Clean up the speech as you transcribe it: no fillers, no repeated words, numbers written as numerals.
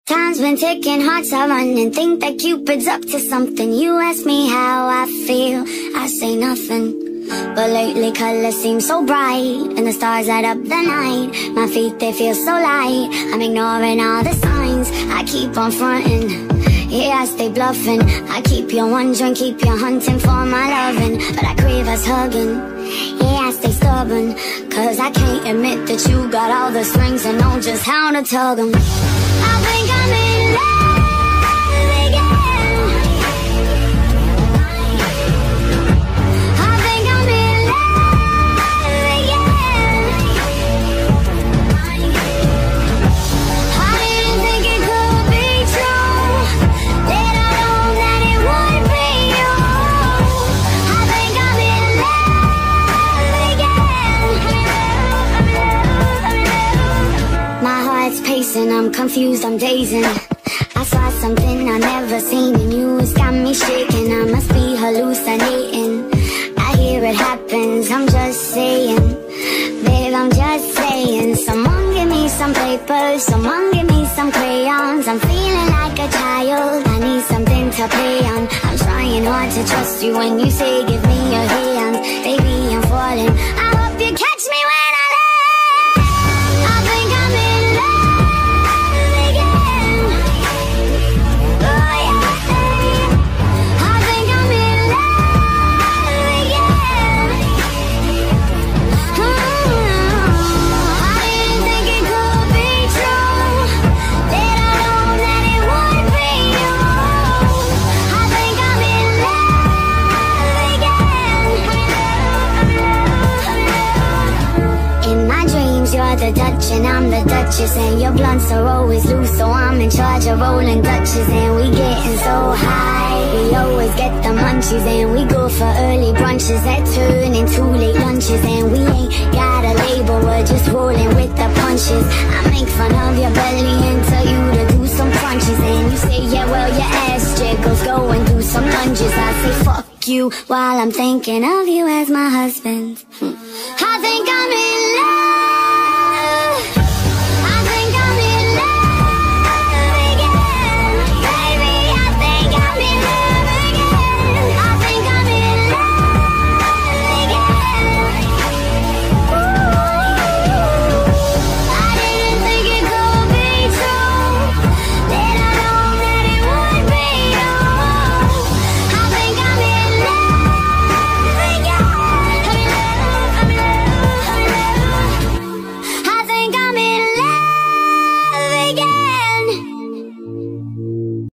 Time's been ticking, hearts are running, think that Cupid's up to something. You ask me how I feel, I say nothing. But lately colors seem so bright, and the stars light up the night. My feet, they feel so light, I'm ignoring all the signs. I keep on frontin', yeah, I stay bluffing. I keep you wondering, keep you hunting for my lovin'. But I crave us hugging, yeah, I stay stubborn. Cause I can't admit that you got all the strings and know just how to tug 'em. I think I'm in love again. I think I'm in love again. I didn't think it could be true, that I know that it would be you. I think I'm in love again. My heart's pacing, I'm confused, I'm dazing. I saw something I never seen in you, it's got me shaking. I must be hallucinating, I hear it happens, I'm just saying. Babe, I'm just saying. Someone give me some paper, someone give me some crayons. I'm feeling like a child, I need something to play on. I'm trying hard to trust you when you say give me your hand. Baby, I'm falling, I hope you catch me when I land. I think I'm in love again. Oh yeah, I think I'm in love again. I didn't think it could be true, that I know that it would be you. I think I'm in love again. In my dreams you're the Dutch and I'm the Duchess, and your blunts are always loose, so I'm in charge of rolling Dutches. And we getting so high, we always get the munchies, and we go for early brunches that turn into late lunches. And we ain't got a label, we're just rolling with the punches. I make fun of your belly and tell you to do some crunches, and you say yeah, well your ass jiggles, go and do some lunges. I say fuck you while I'm thinking of you as my husband. I think I'm in love, I think I'm in love again. Baby, I think I'm in love again. I think I'm in love again. I didn't think it could be true, that I know that it would be you. I think I'm in love again. I think I'm in love again.